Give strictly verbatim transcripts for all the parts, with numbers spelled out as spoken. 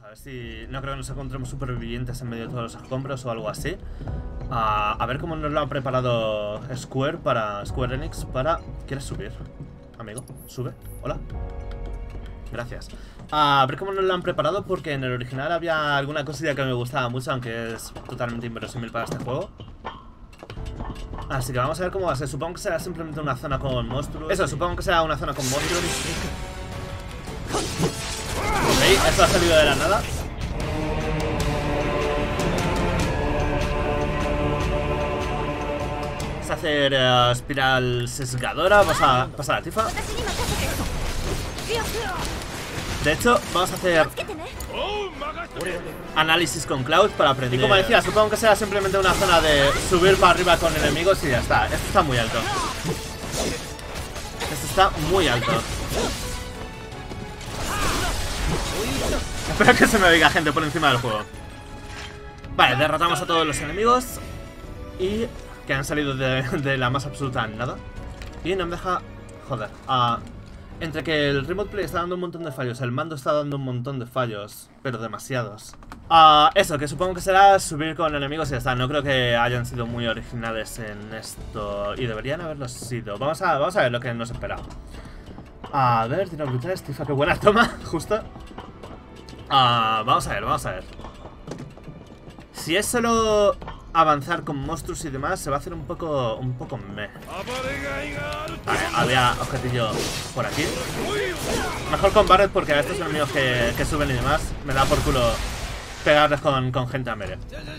A ver si... No creo que nos encontremos supervivientes en medio de todos los escombros o algo así. Uh, a ver cómo nos lo ha preparado Square para... Square Enix para... ¿Quieres subir? Amigo, sube. Hola. Gracias. Uh, a ver cómo nos lo han preparado, porque en el original había alguna cosilla que me gustaba mucho, aunque es totalmente inverosímil para este juego. Así que vamos a ver cómo va a ser. Supongo que será simplemente una zona con monstruos. Eso, supongo que será una zona con monstruos. ¿Veis? Esto ha salido de la nada. Vamos a hacer uh, espiral sesgadora. Vamos a pasar a Tifa. De hecho, vamos a hacer análisis con Cloud para aprender. Y como decía, supongo que será simplemente una zona de subir para arriba con enemigos y ya está. Esto está muy alto. Esto está muy alto. Espero que se me oiga gente por encima del juego. Vale, derrotamos a todos los enemigos. Y que han salido de, de la más absoluta nada. Y no me deja... Joder. Uh, entre que el Remote Play está dando un montón de fallos, el mando está dando un montón de fallos, pero demasiados. Uh, eso, que supongo que será subir con enemigos y ya está. No creo que hayan sido muy originales en esto. Y deberían haberlo sido. Vamos a, vamos a ver lo que nos espera. A ver, tiro brutal, Tifa, qué buena toma, justo. Uh, vamos a ver, vamos a ver. Si es solo avanzar con monstruos y demás, se va a hacer un poco un poco meh. Vale, había objetillo por aquí. Mejor con Barret, porque a estos enemigos que, que suben y demás me da por culo pegarles con, con gente a melee.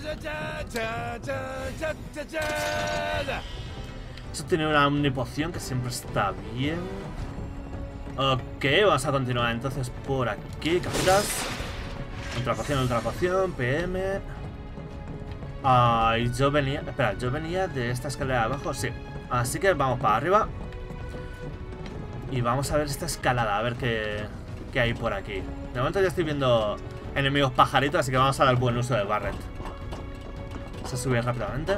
Eso tiene una omnipoción que siempre está bien. Ok, vamos a continuar entonces por aquí. Capturas. Ultra poción, ultra poción, P M. Ah, y yo venía... Espera, yo venía de esta escalera de abajo, sí. Así que vamos para arriba. Y vamos a ver esta escalada, a ver qué, qué hay por aquí. De momento ya estoy viendo enemigos pajaritos, así que vamos a dar buen uso de Barret. Vamos a subir rápidamente.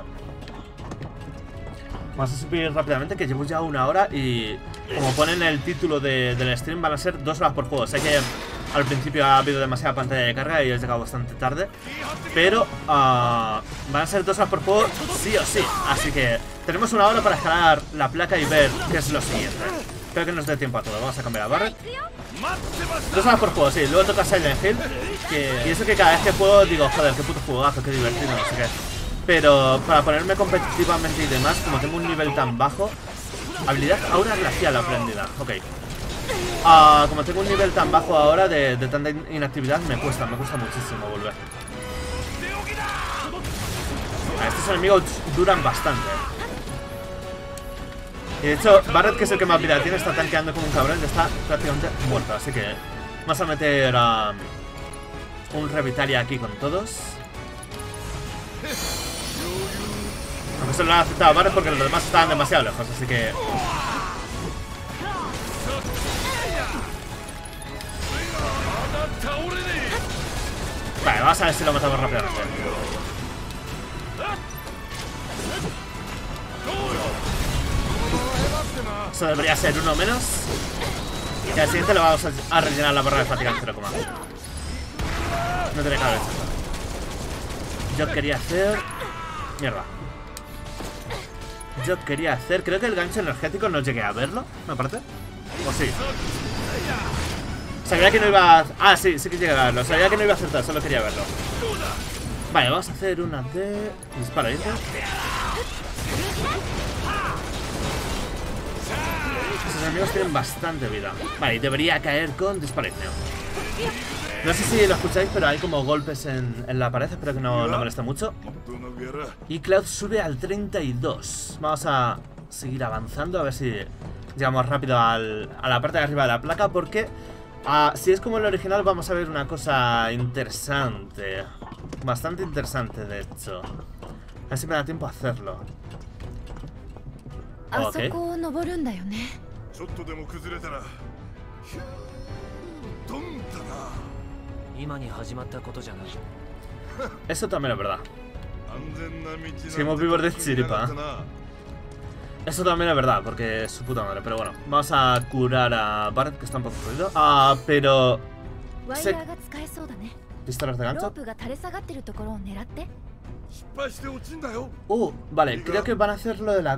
Vamos a subir rápidamente, que llevo ya una hora y... Como pone en el título de, del stream, van a ser dos horas por juego. Sé que al principio ha habido demasiada pantalla de carga y he llegado bastante tarde, pero uh, van a ser dos horas por juego sí o sí. Así que tenemos una hora para escalar la placa y ver qué es lo siguiente. Espero que nos dé tiempo a todo. Vamos a cambiar a Barret. Dos horas por juego, sí. Luego toca Silent Hill, que... Y eso que cada vez que juego digo, joder, qué puto jugazo, qué divertido, no sé qué. Pero para ponerme competitivamente y demás, como tengo un nivel tan bajo... Habilidad aura glacial aprendida, ok. Uh, como tengo un nivel tan bajo ahora de, de tanta inactividad, me cuesta, me cuesta muchísimo volver. A estos enemigos duran bastante. Y de hecho, Barret, que es el que más vida tiene, está tanqueando como un cabrón y está prácticamente muerto. Así que vamos a meter uh, un Revitalia aquí con todos. Aunque solo lo han aceptado a Barret porque los demás estaban demasiado lejos, así que... Vale, vamos a ver si lo matamos rápidamente. Eso debería ser uno menos. Y al siguiente le vamos a rellenar la barra de fatiga en cero coma. No tiene que haber hecho eso. Yo quería hacer... Mierda. Yo quería hacer... Creo que el gancho energético no llegué a verlo, me parece. ¿O sí? Sabía que no iba a... Ah, sí, sí que llegué a verlo. Sabía que no iba a acertar, solo quería verlo. Vale, vamos a hacer una de... Dispara, ¿eh? Esos enemigos tienen bastante vida. Vale, y debería caer con Disparigneo. No sé si lo escucháis, pero hay como golpes en, en la pared. Espero que no, no moleste mucho. Y Cloud sube al treinta y dos. Vamos a seguir avanzando, a ver si llegamos rápido al, a la parte de arriba de la placa. Porque uh, si es como el original, vamos a ver una cosa interesante. Bastante interesante, de hecho. A ver si me da tiempo a hacerlo. Ok. Eso también es verdad. Seguimos vivos de chiripa. Eso también es verdad, porque es su puta madre. Pero bueno, vamos a curar a Barret, que está un poco jodido. Ah, pero... Sé... pistolas de gancho. Uh, vale, creo que van a hacer lo de la...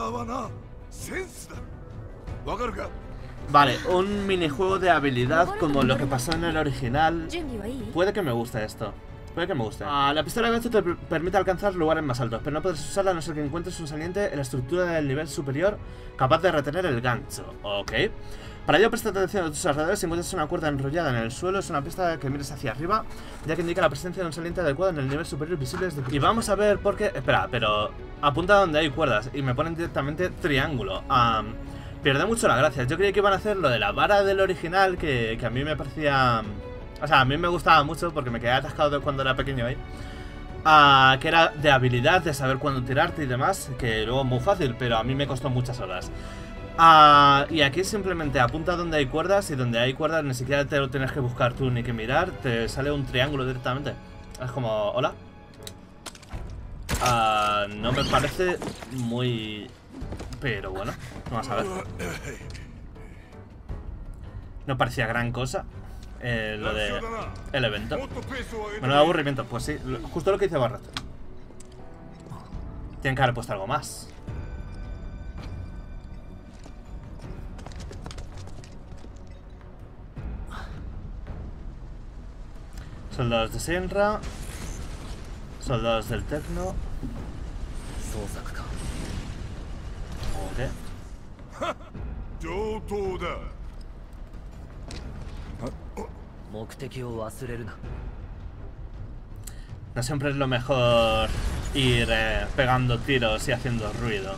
Vale, un minijuego de habilidad como lo que pasó en el original. Puede que me guste esto. Puede que me guste. Ah, la pistola de gancho te permite alcanzar lugares más altos, pero no puedes usarla a no ser que encuentres un saliente en la estructura del nivel superior capaz de retener el gancho. Ok. Para ello presta atención a tus alrededores. Si encuentras una cuerda enrollada en el suelo, es una pista que mires hacia arriba, ya que indica la presencia de un saliente adecuado en el nivel superior visible desde... Y vamos a ver por qué... Espera, pero apunta donde hay cuerdas y me ponen directamente triángulo. Um, pierde mucho la gracia. Yo creía que iban a hacer lo de la vara del original, que, que a mí me parecía... O sea, a mí me gustaba mucho porque me quedé atascado de cuando era pequeño ahí. Uh, que era de habilidad, de saber cuándo tirarte y demás, que luego muy fácil, pero a mí me costó muchas horas. Uh, y aquí simplemente apunta donde hay cuerdas, y donde hay cuerdas ni siquiera te lo tienes que buscar tú ni que mirar, te sale un triángulo directamente. Es como, hola. Uh, no me parece muy... Pero bueno, vamos a ver. No parecía gran cosa. Eh, lo de el evento. Bueno, de aburrimiento, pues sí, justo lo que dice Barret. Tienen que haber puesto algo más. Soldados de Senra, soldados del Tecno. Ok. No siempre es lo mejor ir eh, pegando tiros y haciendo ruido.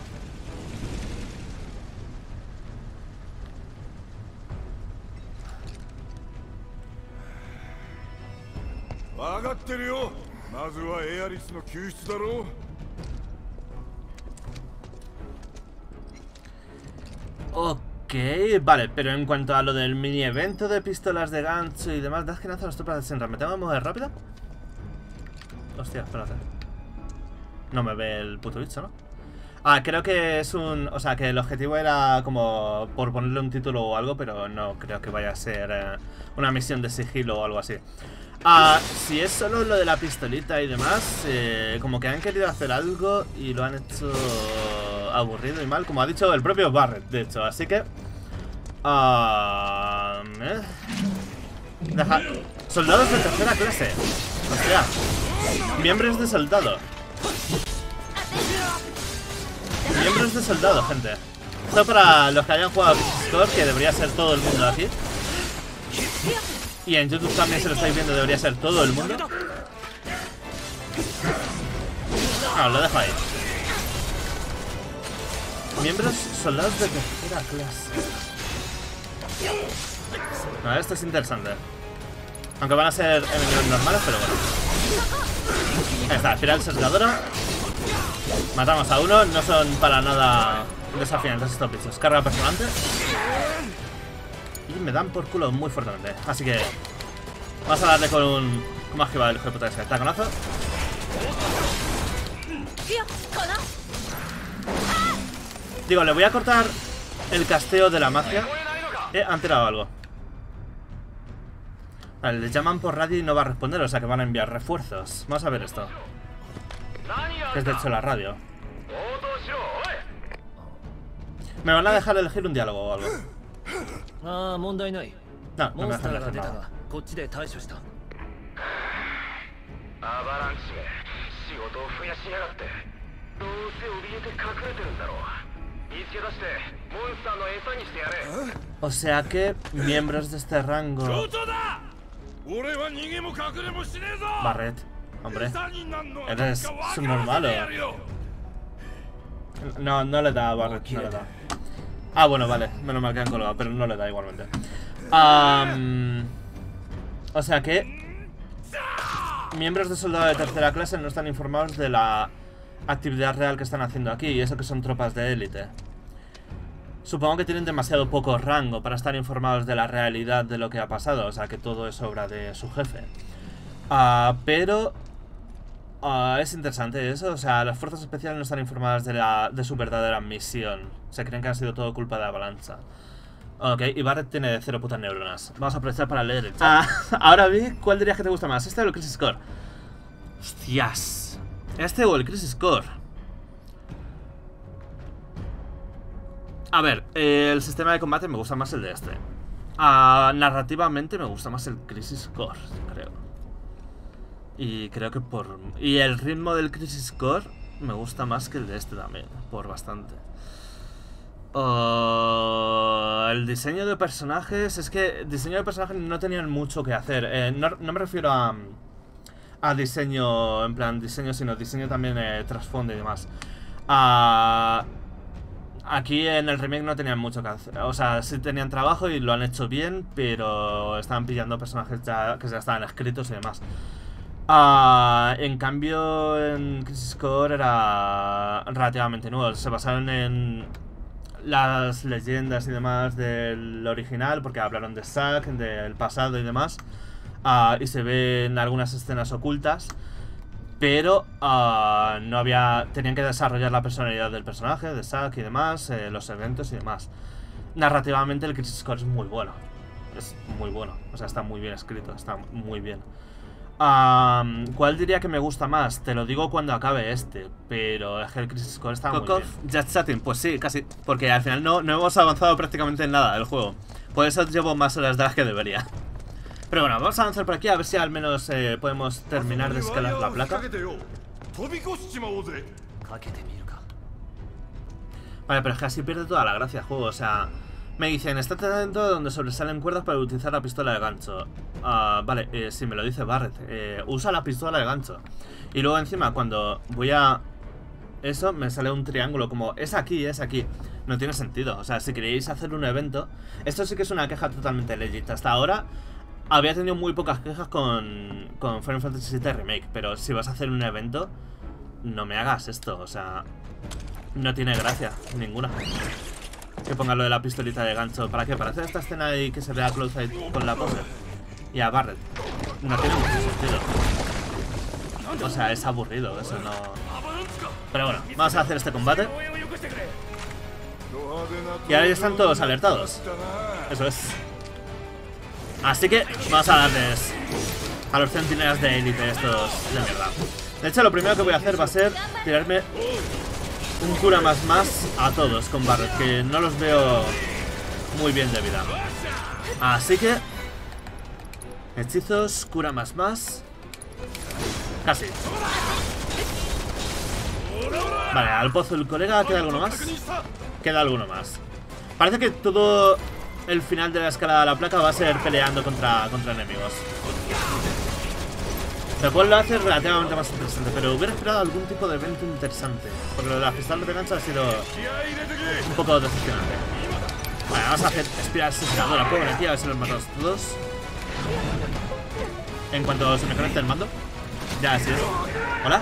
Ok, vale, pero en cuanto a lo del mini evento de pistolas de gancho y demás, das que lanzar las tropas de Senra. ¿Me tengo que mover rápido? Hostia, espérate. No me ve el puto bicho, ¿no? Ah, creo que es un... O sea, que el objetivo era como por ponerle un título o algo, pero no creo que vaya a ser eh, una misión de sigilo o algo así. Ah, si es solo lo de la pistolita y demás, eh, como que han querido hacer algo y lo han hecho aburrido y mal, como ha dicho el propio Barret, de hecho, así que... Uh, eh. Deja... Soldados de tercera clase. Hostia. Miembros de soldado. Miembros de soldado, gente. Esto para los que hayan jugado a Score, que debería ser todo el mundo aquí. Y en YouTube también, se lo estáis viendo, debería ser todo el mundo. No, lo dejo ahí. Miembros soldados de tercera clase. No, esto es interesante. Aunque van a ser enemigos normales, pero bueno. Ahí está, espiral sesgadora. Matamos a uno, no son para nada desafiantes estos bichos. Carga personante. Y me dan por culo muy fuertemente. Así que vamos a darle con un... ¿Cómo ha esquivado el hijo de puta ese? Taconazo. Digo, le voy a cortar el casteo de la magia. Eh, han tirado algo. Vale, les llaman por radio y no va a responder, o sea que van a enviar refuerzos. Vamos a ver esto. Que es de hecho la radio. Me van a dejar elegir un diálogo o algo. No, no me dejan elegir nada. O sea que miembros de este rango... Barret, hombre, eres subnormal o... No, no le da a Barret, no le da. Ah, bueno, vale, menos mal que han colgado, pero no le da igualmente. um, O sea que miembros de soldado de tercera clase no están informados de la actividad real que están haciendo aquí, y eso que son tropas de élite. Supongo que tienen demasiado poco rango para estar informados de la realidad de lo que ha pasado, o sea que todo es obra de su jefe. Uh, pero uh, es interesante eso, o sea, las fuerzas especiales no están informadas de, la, de su verdadera misión. Se creen que ha sido todo culpa de Avalancha. Ok, y Barret tiene cero putas neuronas. Vamos a aprovechar para leer el chat. Ah, ahora vi, ¿cuál dirías que te gusta más? ¿Este o el Crisis Core? Hostias. ¿Este o el Crisis Core? A ver, eh, el sistema de combate me gusta más el de este. Ah, narrativamente me gusta más el Crisis Core, creo. Y creo que por... Y el ritmo del Crisis Core me gusta más que el de este también, por bastante. Uh, el diseño de personajes... Es que diseño de personajes no tenían mucho que hacer. Eh, no, no me refiero a... A diseño, en plan diseño, sino diseño también eh, trasfondo y demás. Uh, aquí en el remake no tenían mucho que hacer. O sea, sí tenían trabajo y lo han hecho bien, pero estaban pillando personajes ya, que ya estaban escritos y demás. Uh, en cambio, en Crisis Core era relativamente nuevo. Se basaron en las leyendas y demás del original, porque hablaron de Zack, del pasado y demás. Uh, y se ven algunas escenas ocultas, pero uh, no había... Tenían que desarrollar la personalidad del personaje, de Zack y demás, eh, los eventos y demás. Narrativamente el Crisis Core es muy bueno. Es muy bueno, o sea, está muy bien escrito, está muy bien. Um, ¿Cuál diría que me gusta más? Te lo digo cuando acabe este, pero es que el Crisis Core está muy bien. Just Chatting, pues sí, casi, porque al final no, no hemos avanzado prácticamente en nada del juego. Por eso llevo más horas de las que debería. Pero bueno, vamos a avanzar por aquí a ver si al menos eh, podemos terminar de escalar la placa. Vale, pero es que así pierde toda la gracia el juego, o sea... Me dicen, estate atento donde sobresalen cuerdas para utilizar la pistola de gancho. uh, Vale, eh, si me lo dice Barret, eh, usa la pistola de gancho. Y luego encima cuando voy a... Eso, me sale un triángulo como, es aquí, es aquí. No tiene sentido, o sea, si queréis hacer un evento... Esto sí que es una queja totalmente legit. Hasta ahora había tenido muy pocas quejas con, con Final Fantasy siete Remake. Pero si vas a hacer un evento, no me hagas esto, o sea... No tiene gracia, ninguna. Que ponga lo de la pistolita de gancho. ¿Para qué? Para hacer esta escena ahí que se vea close ahí con la pose. Y a Barret. No tiene mucho sentido. O sea, es aburrido, eso no... Pero bueno, vamos a hacer este combate. Y ahora ya están todos alertados. Eso es. Así que vamos a darles a los centinelas de élite estos de mierda. De hecho, lo primero que voy a hacer va a ser tirarme un cura más más a todos con Barret, que no los veo muy bien de vida. Así que hechizos, cura más más. Casi. Vale, al pozo del colega. ¿Queda alguno más? Queda alguno más. Parece que todo el final de la escalada de la placa va a ser peleando contra, contra enemigos, lo cual lo hace relativamente más interesante. Pero hubiera esperado algún tipo de evento interesante, porque lo de la pistola de gancho ha sido un poco decepcionante. Vale, vamos a hacer espiral sesgadora. Puedo venir aquí a ver si los matamos todos en cuanto se me conecte el mando. Ya, así es. Hola.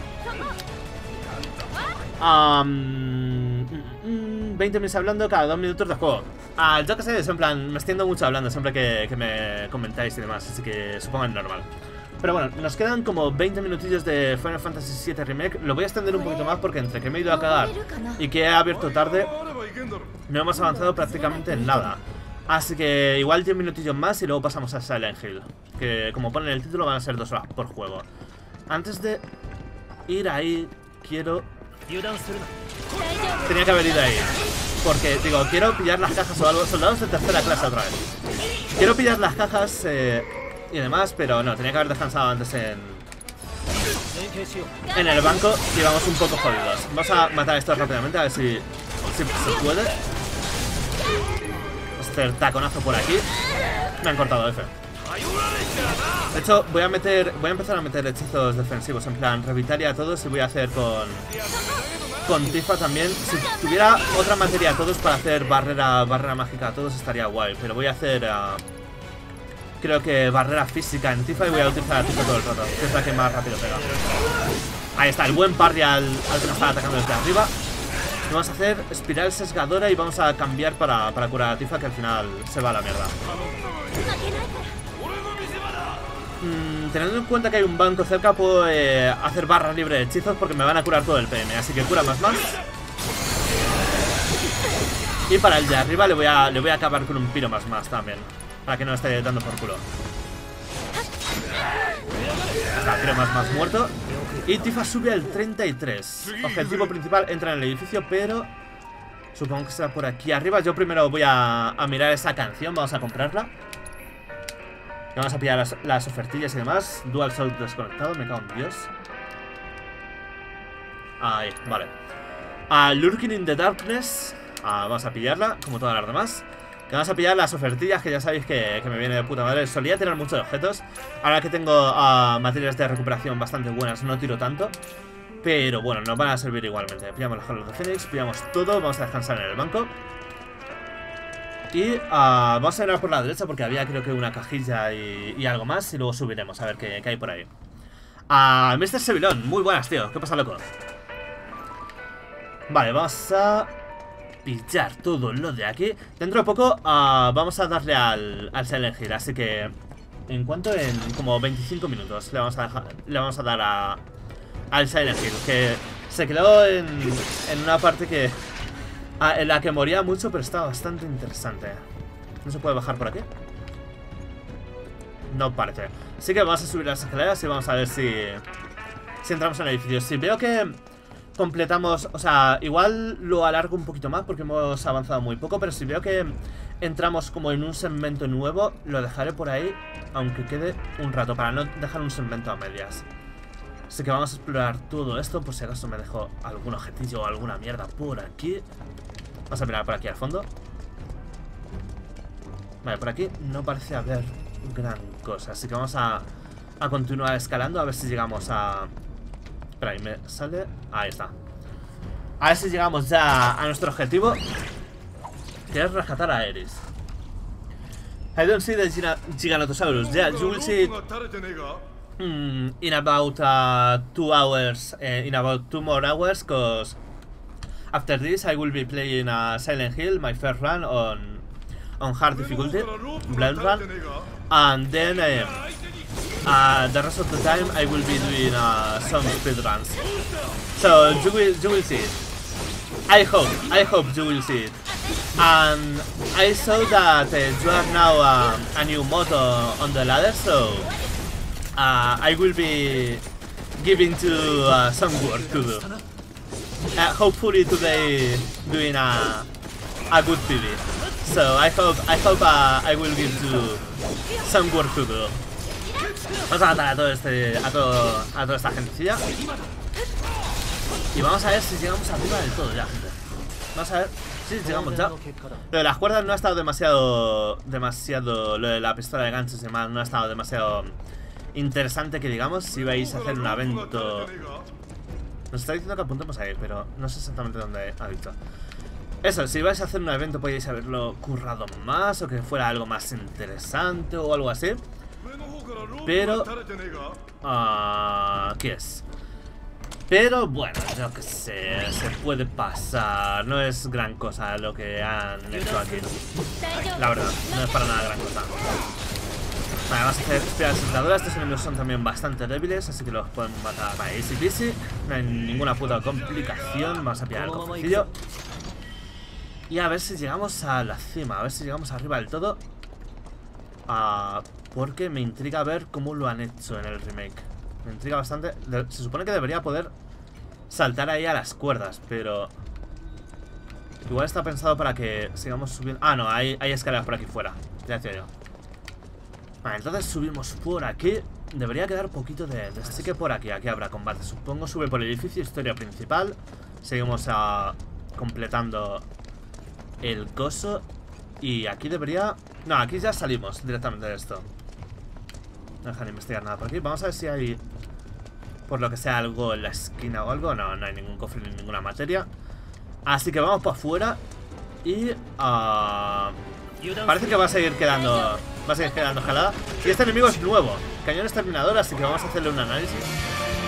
Um, veinte minutos hablando cada dos minutos de juego. Ah, yo que sé, es en plan, me extiendo mucho hablando siempre que, que me comentáis y demás, así que supongo es normal. Pero bueno, nos quedan como veinte minutillos de Final Fantasy siete Remake. Lo voy a extender un poquito más porque entre que me he ido a cagar y que he abierto tarde, no hemos avanzado prácticamente en nada. Así que igual diez minutillos más y luego pasamos a Silent Hill, que como pone en el título van a ser dos horas por juego. Antes de ir ahí, quiero... Tenía que haber ido ahí, porque digo, quiero pillar las cajas o algo. Soldados de tercera clase otra vez. Quiero pillar las cajas eh, y demás, pero no, tenía que haber descansado antes en En el banco y vamos un poco jodidos. Vamos a matar a estos rápidamente, a ver si, si se puede. Vamos a hacer taconazo por aquí. Me han cortado F. De hecho, voy a meter, voy a empezar a meter hechizos defensivos, en plan, revitar a todos, y voy a hacer con con Tifa también. Si tuviera otra materia a todos para hacer barrera barrera mágica a todos estaría guay, pero voy a hacer uh, creo que barrera física en Tifa y voy a utilizar a Tifa todo el rato, que es la que más rápido pega. Ahí está, el buen parry al, al que nos estaba atacando desde arriba. Y vamos a hacer espiral sesgadora y vamos a cambiar para, para curar a Tifa, que al final se va a la mierda. Mm, teniendo en cuenta que hay un banco cerca, puedo eh, hacer barra libre de hechizos porque me van a curar todo el P M. Así que cura más más. Y para el de arriba le voy a, le voy a acabar con un piro más más también, para que no esté dando por culo. Está, piro más más muerto. Y Tifa sube al treinta y tres. Objetivo principal, entra en el edificio, pero supongo que será por aquí arriba. Yo primero voy a, a mirar esa canción, vamos a comprarla. Y vamos a pillar las, las ofertillas y demás. Dual Soul desconectado, me cago en Dios. Ahí, vale. uh, Lurking in the Darkness. uh, Vamos a pillarla, como todas las demás. Que vamos a pillar las ofertillas, que ya sabéis que, que me viene de puta madre. Solía tener muchos objetos. Ahora que tengo uh, materias de recuperación bastante buenas, no tiro tanto. Pero bueno, nos van a servir igualmente. Pillamos los Jalos de Fénix, pillamos todo. Vamos a descansar en el banco. Y uh, vamos a ir por la derecha porque había creo que una cajilla y, y algo más. Y luego subiremos a ver qué, qué hay por ahí. uh, mister Sevilón, muy buenas, tío. ¿Qué pasa, loco? Vale, vamos a pillar todo lo de aquí. Dentro de poco uh, vamos a darle al, al Silent Hill. Así que en cuanto en como veinticinco minutos le vamos a, dejar, le vamos a dar a, al Silent Hill. Que se quedó en, en una parte que a, en la que moría mucho, pero está bastante interesante. ¿No se puede bajar por aquí? No parece. Así que vamos a subir las escaleras y vamos a ver si, si entramos en el edificio. Si veo que completamos, o sea, igual lo alargo un poquito más porque hemos avanzado muy poco, pero si veo que entramos como en un segmento nuevo, lo dejaré por ahí, aunque quede un rato, para no dejar un segmento a medias. Así que vamos a explorar todo esto, por si acaso me dejo algún objetillo o alguna mierda por aquí. Vamos a mirar por aquí al fondo. Vale, por aquí no parece haber gran cosa, así que vamos a, a continuar escalando, a ver si llegamos a... Espera, ahí me sale... Ahí está. A ver si llegamos ya a nuestro objetivo, que es rescatar a Aeris. I don't see the Giganotosaurus. Yeah, you will see it mm, in about uh, two hours, uh, in about two more hours, because after this I will be playing uh, Silent Hill, my first run on on hard difficulty, Blood Run, and then uh, uh, the rest of the time I will be doing uh, some speedruns. So you will you will see it. I hope I hope you will see it. And I saw that uh, you have now uh, a new motto on the ladder, so uh, I will be giving to uh, some work to do. Uh, hopefully today doing a a good P V. So I hope I hope uh, I will give you some work to do. Vamos a matar a todo este a todo a toda esta gentecilla. Y vamos a ver si llegamos arriba del todo ya, gente. Vamos a ver si llegamos ya. Lo de las cuerdas no ha estado demasiado demasiado lo de la pistola de ganchos y demás no ha estado demasiado interesante que digamos. Si vais a hacer un evento, nos está diciendo que apuntemos a ir, pero no sé exactamente dónde ha dicho. Eso, si vais a hacer un evento podéis haberlo currado más o que fuera algo más interesante o algo así. Pero uh, ¿qué es? Pero bueno, yo que sé, se puede pasar. No es gran cosa lo que han hecho aquí. La verdad, no es para nada gran cosa. Vale, vamos a hacer espiras sensadoras. Estos enemigos son también bastante débiles, así que los podemos matar. Vale, easy peasy. No hay ninguna puta complicación. Vamos a pillar el cofrecillo. Y a ver si llegamos a la cima. A ver si llegamos arriba del todo. uh, Porque me intriga ver cómo lo han hecho en el remake. Me intriga bastante. De se supone que debería poder saltar ahí a las cuerdas, pero igual está pensado para que sigamos subiendo. Ah, no, hay, hay escaleras por aquí fuera. Ya decía yo. Vale, entonces subimos por aquí. Debería quedar poquito de, de... Así que por aquí, aquí habrá combate. Supongo sube por el edificio, historia principal. Seguimos a... completando el coso. Y aquí debería... No, aquí ya salimos directamente de esto. No dejan investigar nada por aquí. Vamos a ver si hay, por lo que sea, algo en la esquina o algo. No, no hay ningún cofre ni ninguna materia. Así que vamos para afuera. Y... Uh, parece que va a seguir quedando... Va a seguir quedando jalada. Y este enemigo es nuevo, cañón exterminador, así que vamos a hacerle un análisis.